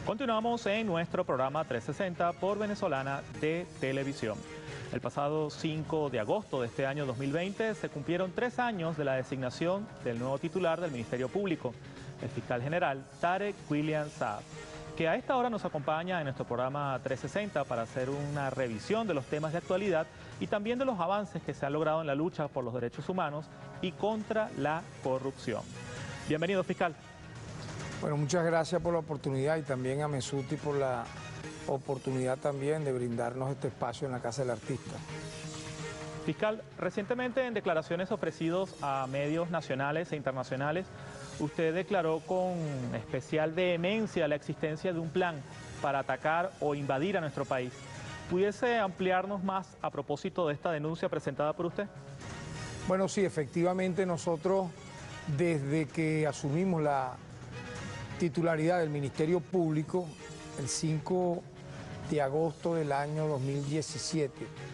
Continuamos en nuestro programa 360 por Venezolana de Televisión. El pasado 5 de agosto de este año 2020 se cumplieron 3 años de la designación del nuevo titular del Ministerio Público, el fiscal general Tarek William Saab, que a esta hora nos acompaña en nuestro programa 360 para hacer una revisión de los temas de actualidad y también de los avances que se han logrado en la lucha por los derechos humanos y contra la corrupción. Bienvenido, fiscal. Bueno, muchas gracias por la oportunidad y también a Mesuti por la oportunidad también de brindarnos este espacio en la Casa del Artista. Fiscal, recientemente en declaraciones ofrecidas a medios nacionales e internacionales, usted declaró con especial vehemencia la existencia de un plan para atacar o invadir a nuestro país. ¿Pudiese ampliarnos más a propósito de esta denuncia presentada por usted? Bueno, sí, efectivamente nosotros desde que asumimos la titularidad del Ministerio Público, el 5 de agosto del año 2017,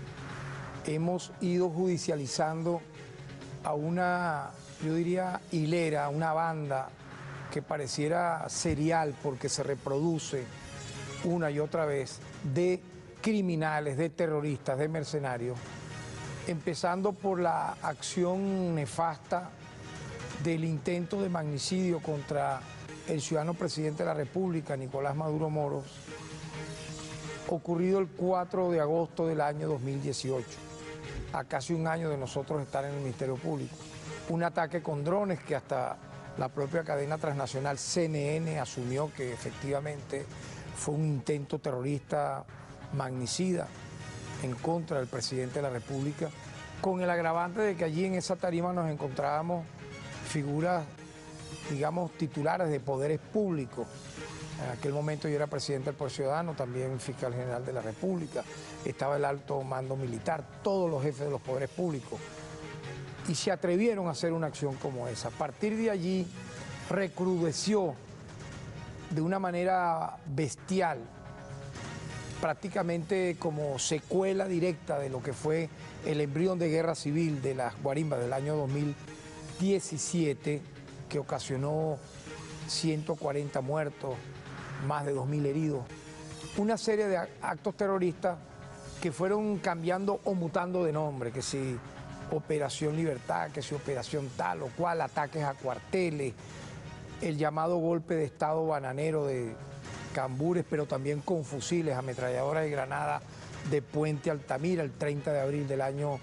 hemos ido judicializando a una, yo diría, hilera, una banda que pareciera serial porque se reproduce una y otra vez de criminales, de terroristas, de mercenarios, empezando por la acción nefasta del intento de magnicidio contra el ciudadano presidente de la República, Nicolás Maduro Moros, ocurrido el 4 de agosto del año 2018, a casi un año de nosotros estar en el Ministerio Público. Un ataque con drones que hasta la propia cadena transnacional CNN asumió que efectivamente fue un intento terrorista magnicida en contra del presidente de la República, con el agravante de que allí en esa tarima nos encontrábamos figuras, digamos, titulares de poderes públicos. En aquel momento yo era presidente del Poder Ciudadano, también fiscal general de la República, estaba el alto mando militar, todos los jefes de los poderes públicos, y se atrevieron a hacer una acción como esa. A partir de allí recrudeció de una manera bestial, prácticamente como secuela directa de lo que fue el embrión de guerra civil de las guarimbas del año 2017, que ocasionó 140 muertos, más de 2.000 heridos. Una serie de actos terroristas que fueron cambiando o mutando de nombre, que si Operación Libertad, que si Operación tal o cual, ataques a cuarteles, el llamado golpe de Estado bananero de Cambures, pero también con fusiles, ametralladoras y granadas de Puente Altamira el 30 de abril del año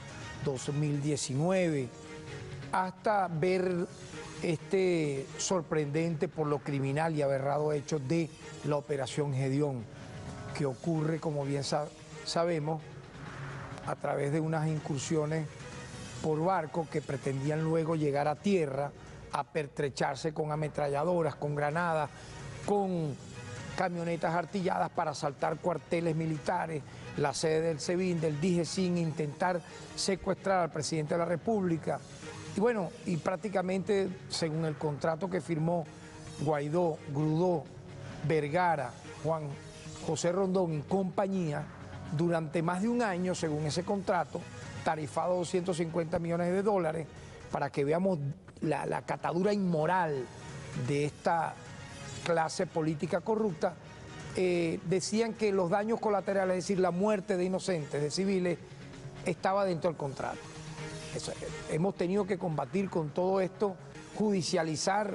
2019, hasta ver este sorprendente por lo criminal y aberrado hecho de la Operación Gedeón, que ocurre, como bien sabemos, a través de unas incursiones por barco que pretendían luego llegar a tierra a pertrecharse con ametralladoras, con granadas, con camionetas artilladas para asaltar cuarteles militares, la sede del SEBIN, del DIGESIN, intentar secuestrar al presidente de la República. Y bueno, y prácticamente según el contrato que firmó Guaidó, Grudó, Vergara, Juan José Rondón y compañía, durante más de un año, según ese contrato, tarifado $250 millones, para que veamos la catadura inmoral de esta clase política corrupta, decían que los daños colaterales, es decir, la muerte de inocentes, de civiles, estaba dentro del contrato. Hemos tenido que combatir con todo esto, judicializar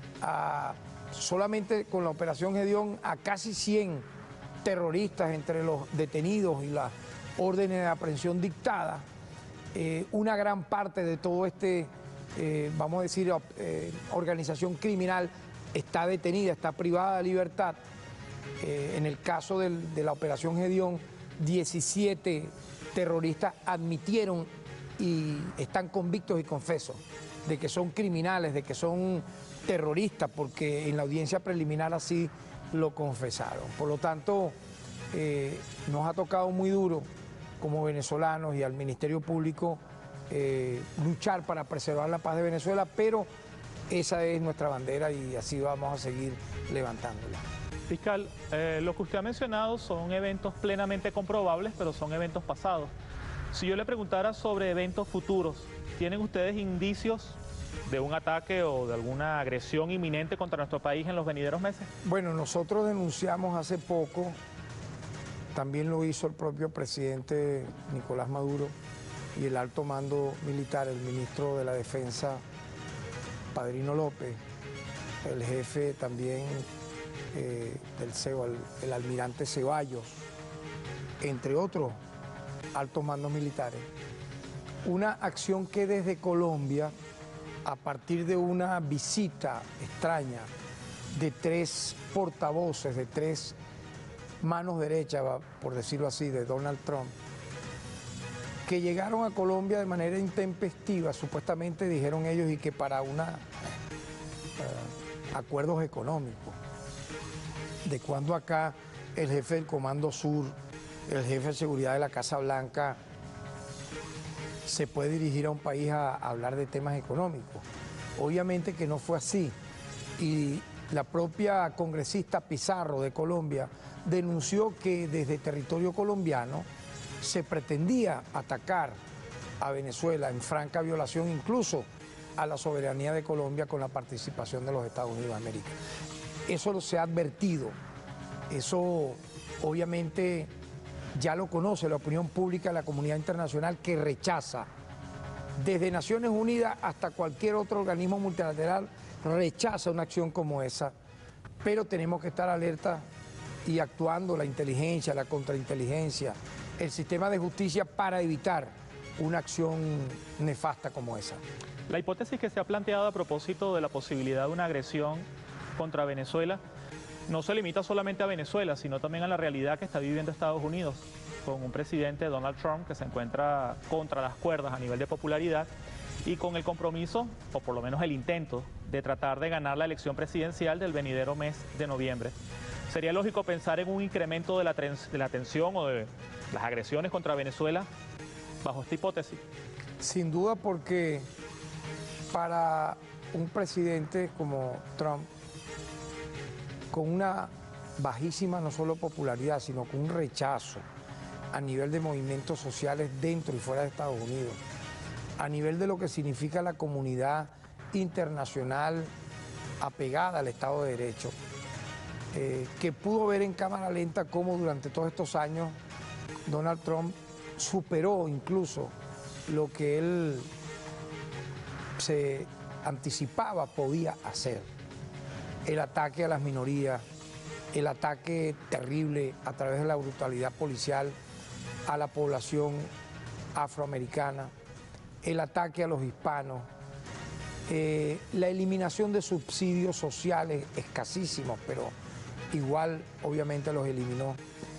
solamente con la Operación Gedeón a casi 100 terroristas entre los detenidos y las órdenes de aprehensión dictadas. Una gran parte de todo vamos a decir, organización criminal está detenida, está privada de libertad. En el caso de la Operación Gedeón, 17 terroristas admitieron y están convictos y confesos de que son criminales, de que son terroristas, porque en la audiencia preliminar así lo confesaron. Por lo tanto, nos ha tocado muy duro como venezolanos y al Ministerio Público luchar para preservar la paz de Venezuela, pero esa es nuestra bandera y así vamos a seguir levantándola. Fiscal, lo que usted ha mencionado son eventos plenamente comprobables, pero son eventos pasados. Si yo le preguntara sobre eventos futuros, ¿tienen ustedes indicios de un ataque o de alguna agresión inminente contra nuestro país en los venideros meses? Bueno, nosotros denunciamos hace poco, también lo hizo el propio presidente Nicolás Maduro y el alto mando militar, el ministro de la Defensa, Padrino López, el jefe también del CEO, el almirante Ceballos, entre otros altos mandos militares. Una acción que desde Colombia, a partir de una visita extraña de 3 portavoces, de 3 manos derechas, por decirlo así, de Donald Trump, que llegaron a Colombia de manera intempestiva, supuestamente dijeron ellos, y que para acuerdos económicos. De cuando acá el jefe del Comando Sur, el jefe de seguridad de la Casa Blanca, se puede dirigir a un país a hablar de temas económicos. Obviamente que no fue así. Y la propia congresista Pizarro de Colombia denunció que desde territorio colombiano se pretendía atacar a Venezuela en franca violación incluso a la soberanía de Colombia con la participación de los Estados Unidos de América. Eso se ha advertido, eso obviamente ya lo conoce la opinión pública, la comunidad internacional, que rechaza, desde Naciones Unidas hasta cualquier otro organismo multilateral, rechaza una acción como esa, pero tenemos que estar alerta y actuando la inteligencia, la contrainteligencia, el sistema de justicia para evitar una acción nefasta como esa. La hipótesis que se ha planteado a propósito de la posibilidad de una agresión contra Venezuela no se limita solamente a Venezuela, sino también a la realidad que está viviendo Estados Unidos, con un presidente, Donald Trump, que se encuentra contra las cuerdas a nivel de popularidad y con el compromiso, o por lo menos el intento, de tratar de ganar la elección presidencial del venidero mes de noviembre. ¿Sería lógico pensar en un incremento de la tensión o de las agresiones contra Venezuela bajo esta hipótesis? Sin duda, porque para un presidente como Trump, con una bajísima no solo popularidad, sino con un rechazo a nivel de movimientos sociales dentro y fuera de Estados Unidos, a nivel de lo que significa la comunidad internacional apegada al Estado de Derecho, que pudo ver en cámara lenta cómo durante todos estos años Donald Trump superó incluso lo que él se anticipaba podía hacer. El ataque a las minorías, el ataque terrible a través de la brutalidad policial a la población afroamericana, el ataque a los hispanos, la eliminación de subsidios sociales escasísimos, pero igual obviamente los eliminó.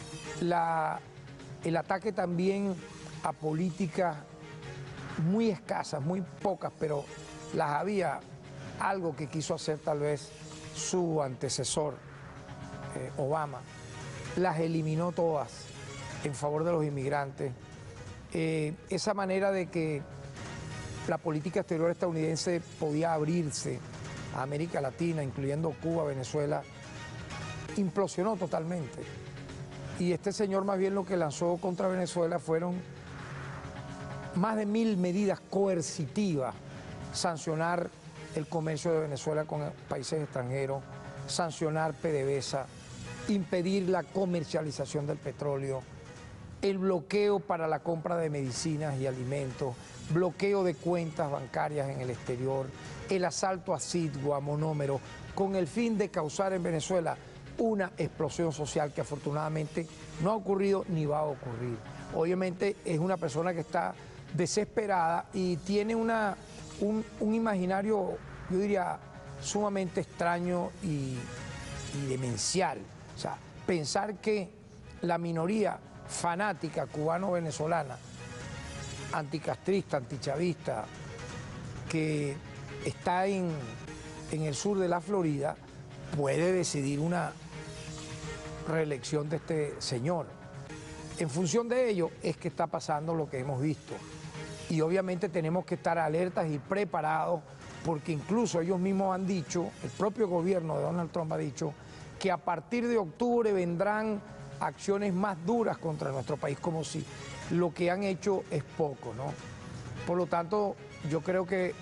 El ataque también a políticas muy escasas, muy pocas, pero las había, algo que quiso hacer tal vez su antecesor, Obama, las eliminó todas en favor de los inmigrantes. Esa manera de que la política exterior estadounidense podía abrirse a América Latina, incluyendo Cuba, Venezuela, implosionó totalmente. Y este señor más bien lo que lanzó contra Venezuela fueron más de 1000 medidas coercitivas, sancionar el comercio de Venezuela con países extranjeros, sancionar PDVSA, impedir la comercialización del petróleo, el bloqueo para la compra de medicinas y alimentos, bloqueo de cuentas bancarias en el exterior, el asalto a Citgo, a Monómero, con el fin de causar en Venezuela una explosión social que afortunadamente no ha ocurrido ni va a ocurrir. Obviamente es una persona que está desesperada y tiene un imaginario, yo diría, sumamente extraño y demencial. O sea, pensar que la minoría fanática cubano-venezolana, anticastrista, antichavista, que está en el sur de la Florida, puede decidir una reelección de este señor. En función de ello es que está pasando lo que hemos visto. Y obviamente tenemos que estar alertas y preparados, porque incluso ellos mismos han dicho, el propio gobierno de Donald Trump ha dicho, que a partir de octubre vendrán acciones más duras contra nuestro país, como si lo que han hecho es poco, ¿no? Por lo tanto, yo creo que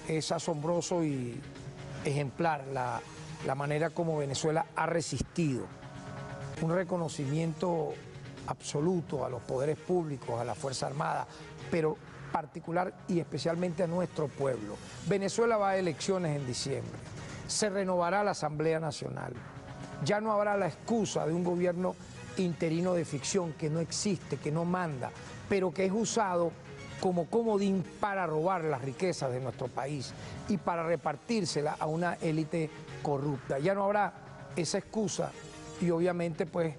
es asombroso y ejemplar la manera como Venezuela ha resistido. Un reconocimiento absoluto a los poderes públicos, a la Fuerza Armada, pero particular y especialmente a nuestro pueblo. Venezuela va a elecciones en diciembre, se renovará la Asamblea Nacional, ya no habrá la excusa de un gobierno interino de ficción que no existe, que no manda, pero que es usado como comodín para robar las riquezas de nuestro país y para repartírsela a una élite corrupta. Ya no habrá esa excusa y obviamente, pues,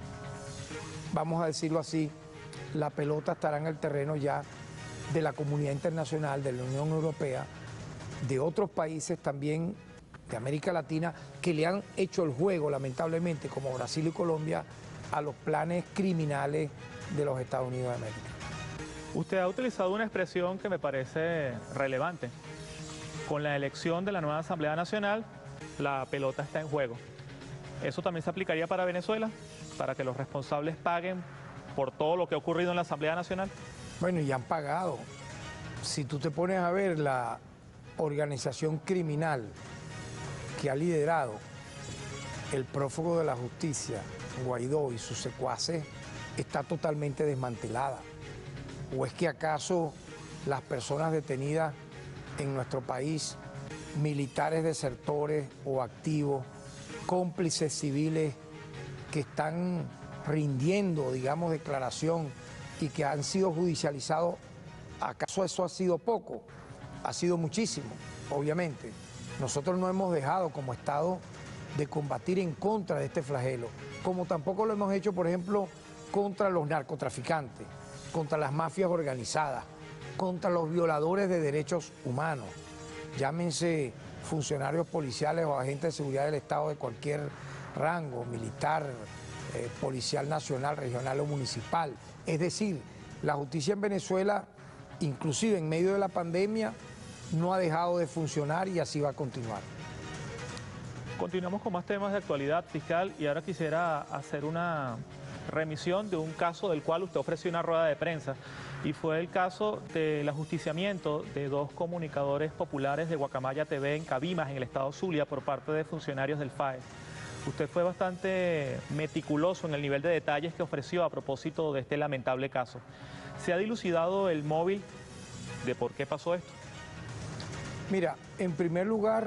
vamos a decirlo así, la pelota estará en el terreno ya de la comunidad internacional, de la Unión Europea, de otros países también de América Latina que le han hecho el juego, lamentablemente, como Brasil y Colombia, a los planes criminales de los Estados Unidos de América. Usted ha utilizado una expresión que me parece relevante. Con la elección de la nueva Asamblea Nacional, la pelota está en juego. ¿Eso también se aplicaría para Venezuela? ¿Para que los responsables paguen por todo lo que ha ocurrido en la Asamblea Nacional? Bueno, y han pagado. Si tú te pones a ver la organización criminal que ha liderado el prófugo de la justicia, Guaidó, y sus secuaces, está totalmente desmantelada. ¿O es que acaso las personas detenidas en nuestro país, militares desertores o activos, cómplices civiles que están rindiendo, digamos, declaración y que han sido judicializados, acaso eso ha sido poco? Ha sido muchísimo, obviamente. Nosotros no hemos dejado como Estado de combatir en contra de este flagelo, como tampoco lo hemos hecho, por ejemplo, contra los narcotraficantes, contra las mafias organizadas, contra los violadores de derechos humanos, llámense funcionarios policiales o agentes de seguridad del Estado de cualquier rango, militar, policial nacional, regional o municipal. Es decir, la justicia en Venezuela, inclusive en medio de la pandemia, no ha dejado de funcionar y así va a continuar. Continuamos con más temas de actualidad fiscal y ahora quisiera hacer una remisión de un caso del cual usted ofreció una rueda de prensa y fue el caso del ajusticiamiento de dos comunicadores populares de Guacamaya TV en Cabimas, en el estado Zulia, por parte de funcionarios del FAE. Usted fue bastante meticuloso en el nivel de detalles que ofreció a propósito de este lamentable caso. ¿Se ha dilucidado el móvil de por qué pasó esto? Mira, en primer lugar,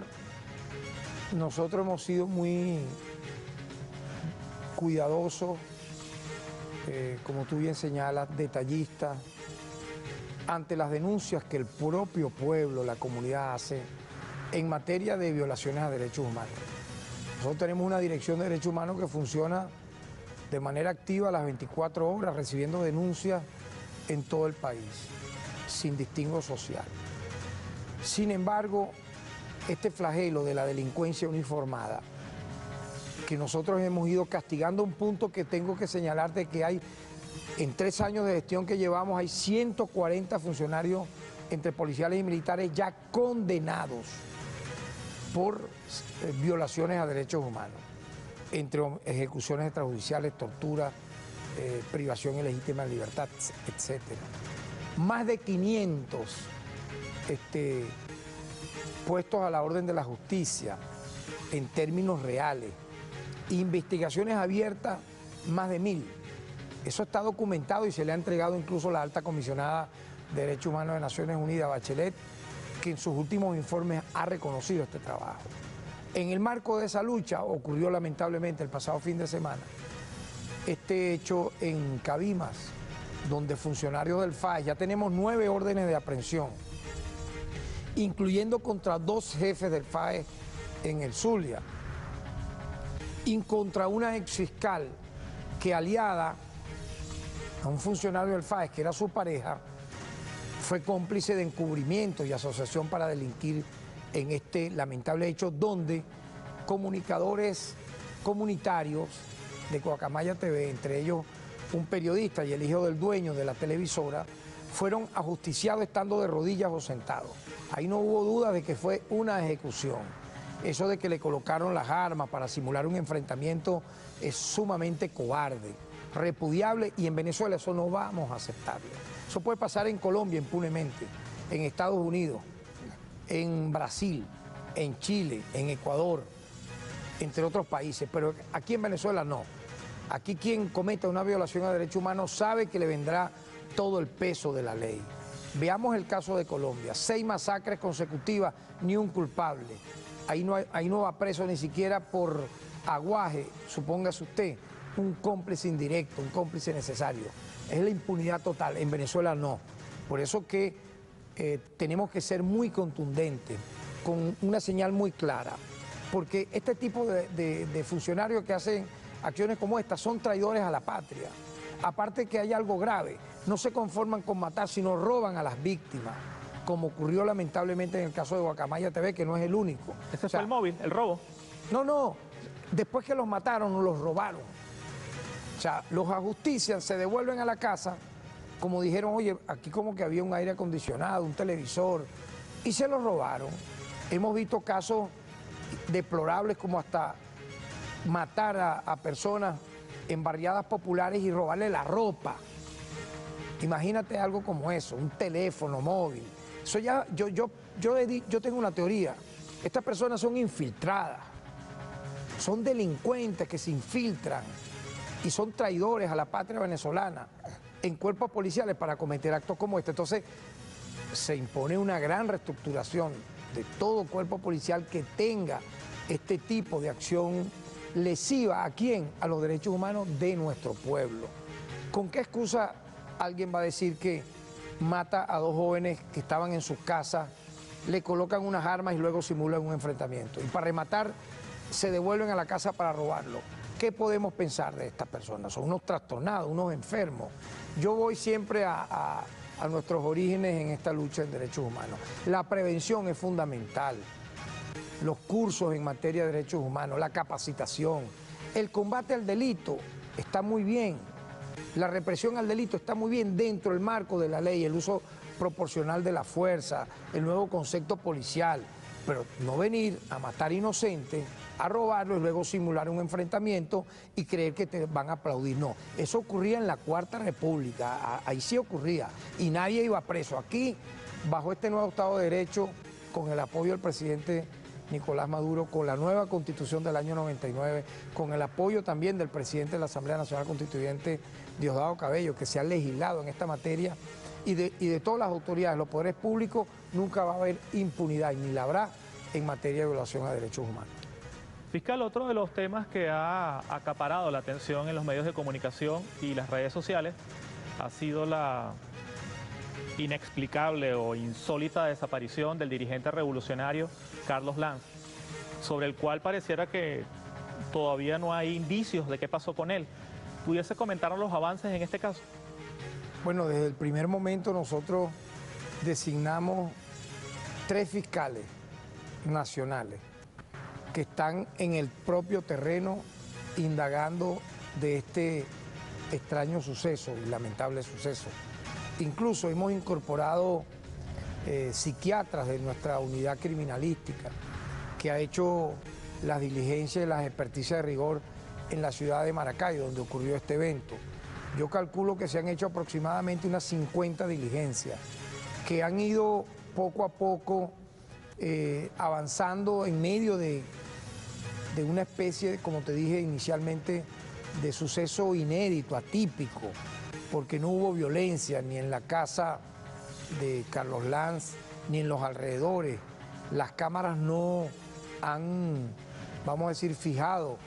nosotros hemos sido muy cuidadosos, como tú bien señalas, detallistas, ante las denuncias que el propio pueblo, la comunidad hace en materia de violaciones a derechos humanos. Nosotros tenemos una dirección de derechos humanos que funciona de manera activa a las 24 horas, recibiendo denuncias en todo el país, sin distingo social. Sin embargo, este flagelo de la delincuencia uniformada, que nosotros hemos ido castigando, un punto que tengo que señalarte que hay, en 3 años de gestión que llevamos, hay 140 funcionarios entre policiales y militares ya condenados por violaciones a derechos humanos, entre ejecuciones extrajudiciales, tortura, privación ilegítima de libertad, etc. Más de 500 puestos a la orden de la justicia en términos reales, investigaciones abiertas, más de 1000. Eso está documentado y se le ha entregado incluso a la alta comisionada de Derechos Humanos de Naciones Unidas, Bachelet, que en sus últimos informes ha reconocido este trabajo. En el marco de esa lucha ocurrió lamentablemente el pasado fin de semana este hecho en Cabimas, donde funcionarios del FAE, ya tenemos 9 órdenes de aprehensión, incluyendo contra 2 jefes del FAE en el Zulia, y contra una exfiscal que, aliada a un funcionario del FAE, que era su pareja, fue cómplice de encubrimiento y asociación para delinquir en este lamentable hecho, donde comunicadores comunitarios de Guacamaya TV, entre ellos un periodista y el hijo del dueño de la televisora, fueron ajusticiados estando de rodillas o sentados. Ahí no hubo duda de que fue una ejecución. Eso de que le colocaron las armas para simular un enfrentamiento es sumamente cobarde, repudiable, y en Venezuela eso no vamos a aceptarlo. Eso puede pasar en Colombia impunemente, en Estados Unidos, en Brasil, en Chile, en Ecuador, entre otros países, pero aquí en Venezuela no. Aquí quien cometa una violación a derechos humanos sabe que le vendrá todo el peso de la ley. Veamos el caso de Colombia, 6 masacres consecutivas, ni un culpable. Ahí no va preso ni siquiera por aguaje, supóngase usted, un cómplice indirecto, un cómplice necesario. Es la impunidad total, en Venezuela no. Por eso que tenemos que ser muy contundentes, con una señal muy clara, porque este tipo de funcionarios que hacen acciones como esta son traidores a la patria. Aparte que hay algo grave, no se conforman con matar, sino roban a las víctimas, como ocurrió lamentablemente en el caso de Guacamaya TV, que no es el único. Ese fue el móvil, el robo. No, después que los mataron, los robaron. O sea, los ajustician, se devuelven a la casa, como dijeron, oye, aquí como que había un aire acondicionado, un televisor, y se los robaron. Hemos visto casos deplorables como hasta matar a personas en barriadas populares y robarle la ropa. Imagínate algo como eso, un teléfono móvil. Eso ya, yo tengo una teoría. Estas personas son infiltradas, son delincuentes que se infiltran y son traidores a la patria venezolana en cuerpos policiales para cometer actos como este. Entonces, se impone una gran reestructuración de todo cuerpo policial que tenga este tipo de acción lesiva. ¿A quién? A los derechos humanos de nuestro pueblo. ¿Con qué excusa alguien va a decir que mata a 2 jóvenes que estaban en sus casas, le colocan unas armas y luego simulan un enfrentamiento? Y para rematar, se devuelven a la casa para robarlo. ¿Qué podemos pensar de estas personas? Son unos trastornados, unos enfermos. Yo voy siempre a nuestros orígenes en esta lucha de derechos humanos. La prevención es fundamental. Los cursos en materia de derechos humanos, la capacitación, el combate al delito está muy bien, la represión al delito está muy bien dentro del marco de la ley, el uso proporcional de la fuerza, el nuevo concepto policial, pero no venir a matar inocentes, a robarlo y luego simular un enfrentamiento y creer que te van a aplaudir. No, eso ocurría en la Cuarta República, ahí sí ocurría y nadie iba preso. Aquí, bajo este nuevo Estado de Derecho, con el apoyo del presidente Nicolás Maduro, con la nueva Constitución del año 99, con el apoyo también del presidente de la Asamblea Nacional Constituyente, Diosdado Cabello, que se ha legislado en esta materia, y de todas las autoridades, los poderes públicos, nunca va a haber impunidad, ni la habrá en materia de violación a derechos humanos. Fiscal, otro de los temas que ha acaparado la atención en los medios de comunicación y las redes sociales ha sido la inexplicable o insólita desaparición del dirigente revolucionario Carlos Lanz, sobre el cual pareciera que todavía no hay indicios de qué pasó con él. ¿Pudiese comentarnos los avances en este caso? Bueno, desde el primer momento nosotros designamos 3 fiscales nacionales que están en el propio terreno indagando de este extraño suceso y lamentable suceso. Incluso hemos incorporado psiquiatras de nuestra unidad criminalística que ha hecho las diligencias y las experticias de rigor en la ciudad de Maracay, donde ocurrió este evento. Yo calculo que se han hecho aproximadamente unas 50 diligencias que han ido poco a poco avanzando en medio de una especie, como te dije inicialmente, de suceso inédito, atípico, porque no hubo violencia ni en la casa de Carlos Lanz ni en los alrededores. Las cámaras no han, vamos a decir, fijado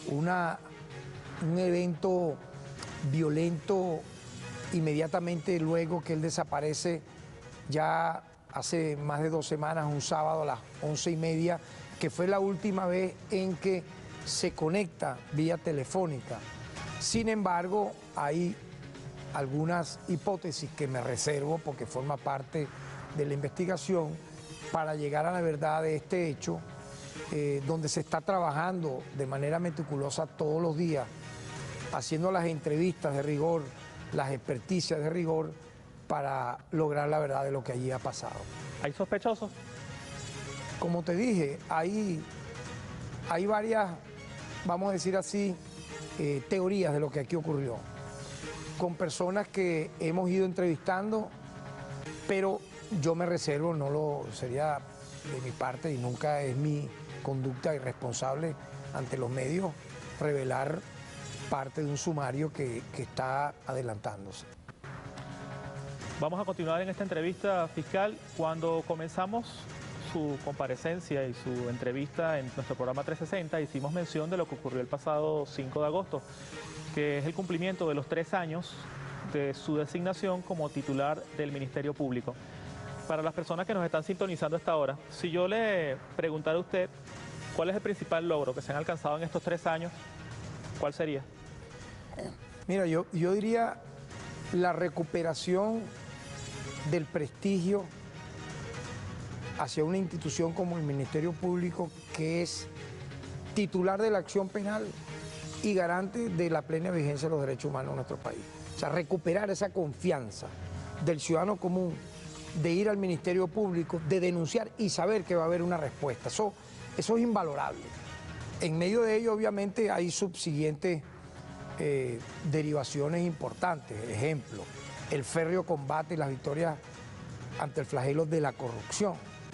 un evento violento inmediatamente luego que él desaparece, ya hace más de 2 semanas, un sábado a las 11:30, que fue la última vez en que se conecta vía telefónica. Sin embargo, hay algunas hipótesis que me reservo porque forma parte de la investigación para llegar a la verdad de este hecho, donde se está trabajando de manera meticulosa todos los días, haciendo las entrevistas de rigor, las experticias de rigor, para lograr la verdad de lo que allí ha pasado. ¿Hay sospechosos? Como te dije, hay varias, vamos a decir así, teorías de lo que aquí ocurrió, con personas que hemos ido entrevistando, pero yo me reservo, sería de mi parte, y nunca es mi conducta irresponsable ante los medios revelar parte de un sumario que está adelantándose. Vamos a continuar en esta entrevista, fiscal. Cuando comenzamos su comparecencia y su entrevista en nuestro programa 360, hicimos mención de lo que ocurrió el pasado 5 de agosto, que es el cumplimiento de los 3 años de su designación como titular del Ministerio Público. Para las personas que nos están sintonizando hasta ahora, si yo le preguntara a usted cuál es el principal logro que se han alcanzado en estos 3 años, ¿cuál sería? Mira, yo diría la recuperación del prestigio hacia una institución como el Ministerio Público, que es titular de la acción penal y garante de la plena vigencia de los derechos humanos en nuestro país. O sea, recuperar esa confianza del ciudadano común de ir al Ministerio Público, de denunciar y saber que va a haber una respuesta. Eso es invalorable. En medio de ello, obviamente, hay subsiguientes derivaciones importantes. Ejemplo, el férreo combate y las victorias ante el flagelo de la corrupción.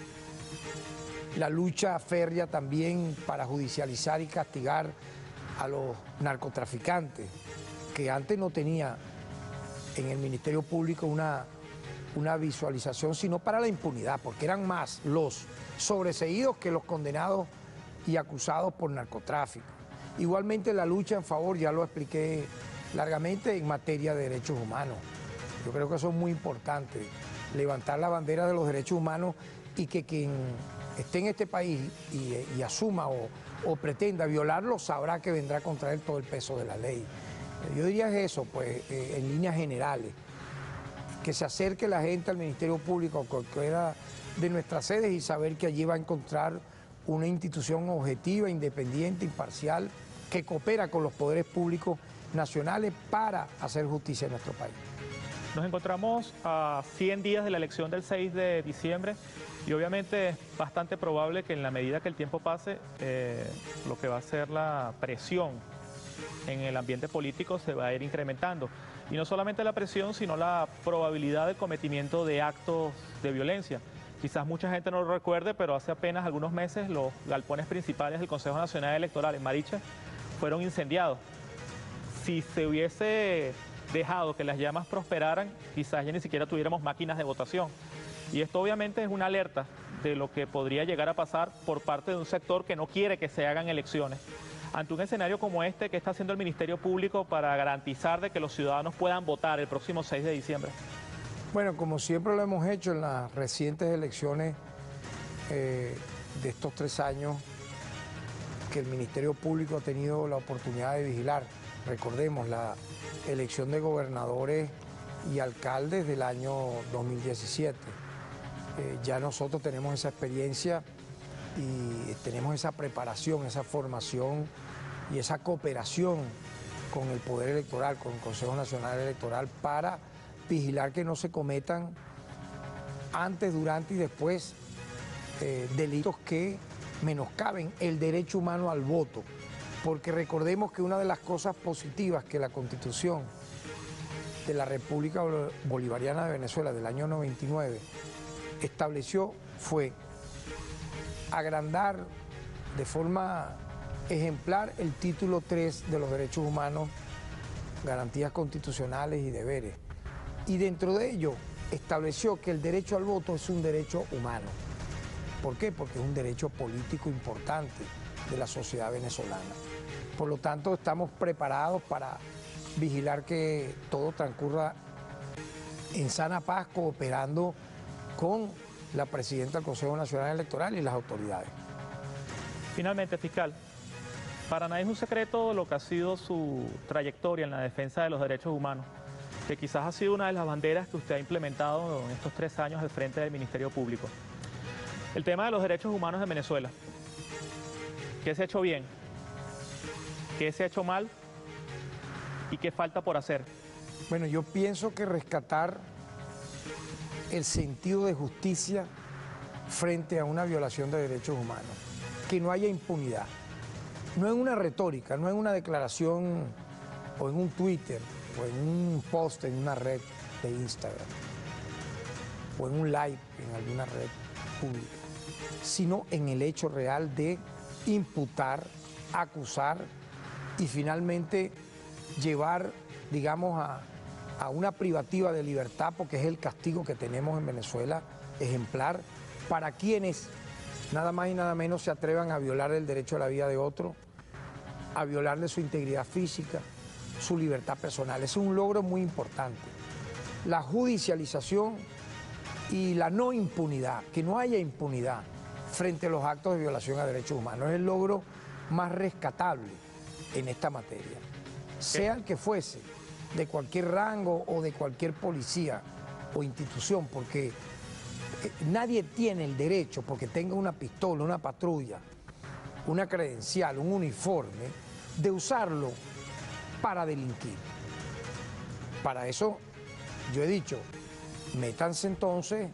La lucha férrea también para judicializar y castigar a los narcotraficantes, que antes no tenía en el Ministerio Público una visualización, sino para la impunidad, porque eran más los sobreseídos que los condenados y acusados por narcotráfico. Igualmente la lucha en favor, ya lo expliqué largamente, en materia de derechos humanos. Yo creo que eso es muy importante, levantar la bandera de los derechos humanos, y que quien esté en este país y asuma o pretenda violarlo, sabrá que vendrá contra él todo el peso de la ley. Yo diría eso, pues, en líneas generales, que se acerque la gente al Ministerio Público, a cualquiera de nuestras sedes, y saber que allí va a encontrar una institución objetiva, independiente, imparcial, que coopera con los poderes públicos nacionales para hacer justicia en nuestro país. Nos encontramos a 100 días de la elección del 6 de diciembre y obviamente es bastante probable que en la medida que el tiempo pase, lo que va a ser la presión en el ambiente político se va a ir incrementando. Y no solamente la presión, sino la probabilidad de cometimiento de actos de violencia. Quizás mucha gente no lo recuerde, pero hace apenas algunos meses los galpones principales del Consejo Nacional Electoral en Maricha fueron incendiados. Si se hubiese dejado que las llamas prosperaran, quizás ya ni siquiera tuviéramos máquinas de votación. Y esto obviamente es una alerta de lo que podría llegar a pasar por parte de un sector que no quiere que se hagan elecciones. Ante un escenario como este, ¿qué está haciendo el Ministerio Público para garantizar de que los ciudadanos puedan votar el próximo 6 de diciembre? Bueno, como siempre lo hemos hecho en las recientes elecciones de estos 3 años, que el Ministerio Público ha tenido la oportunidad de vigilar. Recordemos la elección de gobernadores y alcaldes del año 2017. Ya nosotros tenemos esa experiencia y tenemos esa preparación, esa formación y esa cooperación con el Poder Electoral, con el Consejo Nacional Electoral, para vigilar que no se cometan antes, durante y después delitos que menoscaben el derecho humano al voto. Porque recordemos que una de las cosas positivas que la Constitución de la República Bolivariana de Venezuela del año 99 estableció fue agrandar de forma ejemplar el título 3 de los derechos humanos, garantías constitucionales y deberes. Y dentro de ello estableció que el derecho al voto es un derecho humano. ¿Por qué? Porque es un derecho político importante de la sociedad venezolana. Por lo tanto, estamos preparados para vigilar que todo transcurra en sana paz, cooperando con la presidenta del Consejo Nacional Electoral y las autoridades. Finalmente, fiscal, para nadie es un secreto lo que ha sido su trayectoria en la defensa de los derechos humanos, que quizás ha sido una de las banderas que usted ha implementado en estos 3 años al frente del Ministerio Público. El tema de los derechos humanos en Venezuela. ¿Qué se ha hecho bien? ¿Qué se ha hecho mal? ¿Y qué falta por hacer? Bueno, yo pienso que rescatar el sentido de justicia frente a una violación de derechos humanos, que no haya impunidad, no en una retórica, no en una declaración o en un Twitter o en un post en una red de Instagram o en un live en alguna red pública, sino en el hecho real de imputar, acusar y finalmente llevar, digamos, a una privativa de libertad, porque es el castigo que tenemos en Venezuela, ejemplar, para quienes nada más y nada menos se atrevan a violar el derecho a la vida de otro, a violarle su integridad física, su libertad personal. Es un logro muy importante. La judicialización y la no impunidad, que no haya impunidad frente a los actos de violación a derechos humanos, es el logro más rescatable en esta materia. Sea el que fuese, de cualquier rango o de cualquier policía o institución, porque nadie tiene el derecho, porque tenga una pistola, una patrulla, una credencial, un uniforme, de usarlo para delinquir. Para eso, yo he dicho, métanse entonces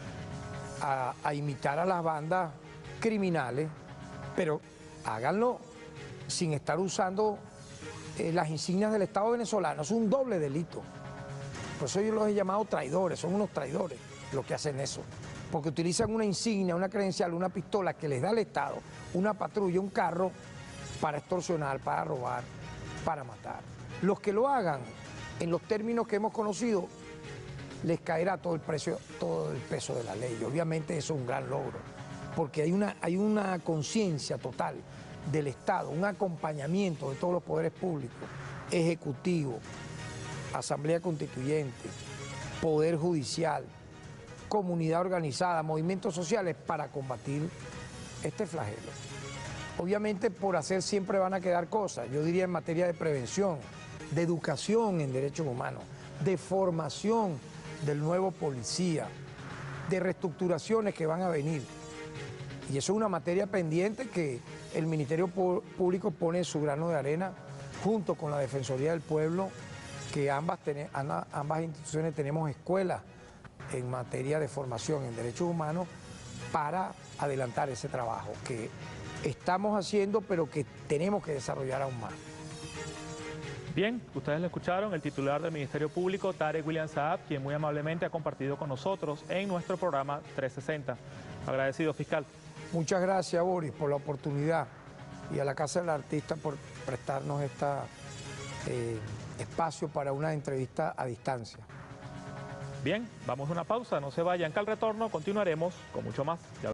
a imitar a las bandas criminales, pero háganlo sin estar usando las insignias del Estado venezolano. Es un doble delito. Por eso yo los he llamado traidores, son unos traidores los que hacen eso. Porque utilizan una insignia, una credencial, una pistola que les da el Estado, una patrulla, un carro, para extorsionar, para robar, para matar. Los que lo hagan, en los términos que hemos conocido, les caerá todo el peso de la ley. Y obviamente eso es un gran logro, porque hay una conciencia total del Estado, un acompañamiento de todos los poderes públicos, ejecutivo, Asamblea Constituyente, Poder Judicial, comunidad organizada, movimientos sociales para combatir este flagelo. Obviamente por hacer siempre van a quedar cosas, yo diría en materia de prevención, de educación en derechos humanos, de formación del nuevo policía, de reestructuraciones que van a venir. Y eso es una materia pendiente que el Ministerio Público pone su grano de arena junto con la Defensoría del Pueblo, que ambas instituciones tenemos escuelas en materia de formación en derechos humanos para adelantar ese trabajo que estamos haciendo, pero que tenemos que desarrollar aún más. Bien, ustedes lo escucharon, el titular del Ministerio Público, Tarek William Saab, quien muy amablemente ha compartido con nosotros en nuestro programa 360. Agradecido, fiscal. Muchas gracias, Boris, por la oportunidad y a la Casa del Artista por prestarnos este espacio para una entrevista a distancia. Bien, vamos a una pausa, no se vayan, que al retorno continuaremos con mucho más.